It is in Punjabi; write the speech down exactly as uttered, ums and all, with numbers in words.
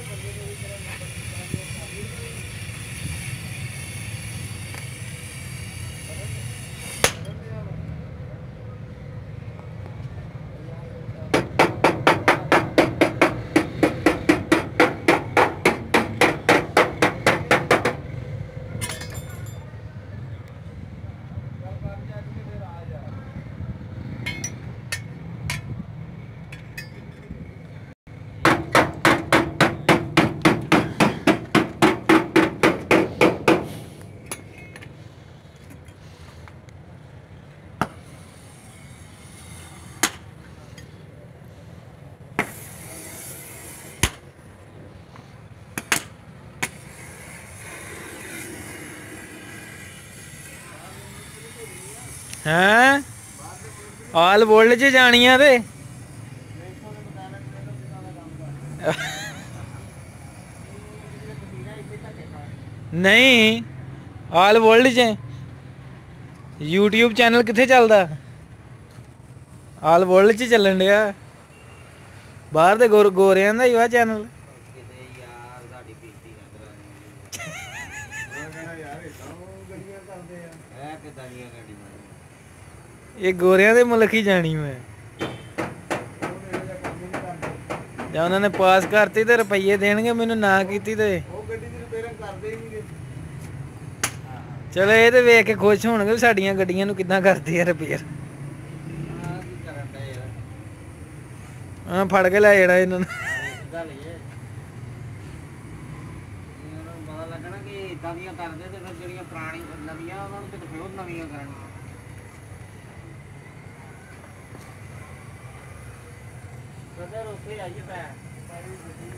हैं आल वोल्ट च जानियां ते नहीं आल वर्ल्ड च यूट्यूब चैनल कित्थे चलदा आल वर्ल्ड च चलन दिया बाहर दे गोर गोरियां दा ही वा चैनल ये गोरियां दे मुल्क ही जानी मैं ਜਾਂ ਉਹਨਾਂ ਨੇ ਪਾਸ ਕਰਤੀ ਤੇ ਰੁਪਈਏ ਦੇਣਗੇ ਮੈਨੂੰ ਨਾ ਕੀਤੀ ਤੇ ਉਹ ਗੱਡੀ ਦੀ ਰਿਪੇਅਰਿੰਗ ਕਰਦੇ ਹੀ ਨਹੀਂਗੇ ਚਲੋ ਇਹ ਤੇ ਵੇਖ ਕੇ ਖੁਸ਼ ਹੋਣਗੇ ਵੀ ਸਾਡੀਆਂ ਗੱਡੀਆਂ ਨੂੰ ਕਿੱਦਾਂ ਕਰਦੇ ਆ ਰਿਪੇਅਰ ਹਾਂ ਫੜ ਕੇ ਲੈ ਜਾਣਾ ਇਹਨਾਂ ਨੂੰ ਪਤਾ ਲੱਗਣਾ ਕਿ ਇਦਾਂ ਦੀਆਂ ਕਰਦੇ ਤੇ ਫਿਰ ਜਿਹੜੀਆਂ ਪੁਰਾਣੀ ਨਵੀਆਂ ਉਹਨਾਂ ਨੂੰ ਤੇ ਫਿਰ ਨਵੀਆਂ ਕਰਨੀਆਂ ਉੱਥੇ ਆਈਏ ਪੈ